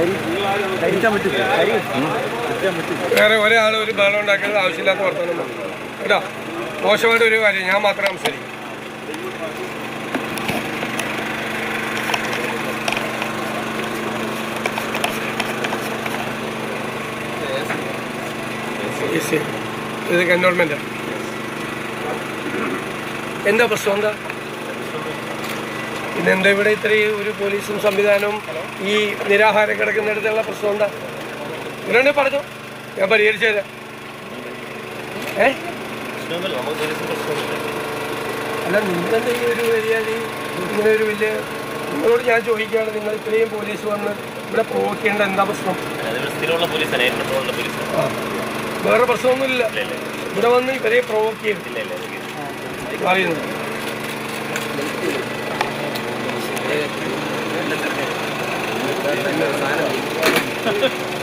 വേറെ ഒരാൾ ഒരു ബഹളം ഉണ്ടാക്കുന്നത് ആവശ്യമില്ലാത്ത വർത്തമാനം കേട്ടോ. മോശമായിട്ട് ഒരു കാര്യം ഞാൻ മാത്രം സംസാരിക്കും. ഇത് എൻവോൾമെന്റ് എന്താ പ്രശ്നം? എന്താ പിന്നെന്താ ഇവിടെ ഇത്രയും ഒരു പോലീസും സംവിധാനവും ഈ നിരാഹാരം കിടക്കുന്നിടത്തുള്ള പ്രശ്നം എന്താ? ഇവരുണ്ടെ പറഞ്ഞോ, ഞാൻ പരിഹരിച്ചു തരാം. അല്ല, നിങ്ങളെന്താ ഈ ഒരു മര്യാദ ഇങ്ങനെ ഒരു വലിയ നിങ്ങളോട് ഞാൻ ചോദിക്കുകയാണ്, നിങ്ങൾ ഇത്രയും പോലീസ് വന്ന് ഇവിടെ പ്രൊവോക്ക് എന്താ പ്രശ്നം? വേറെ പ്രശ്നമൊന്നുമില്ല. ഇവിടെ വന്ന് ഇവരെ പ്രൊവോക്ക് ചെയ്തില്ല അറിയുന്നു.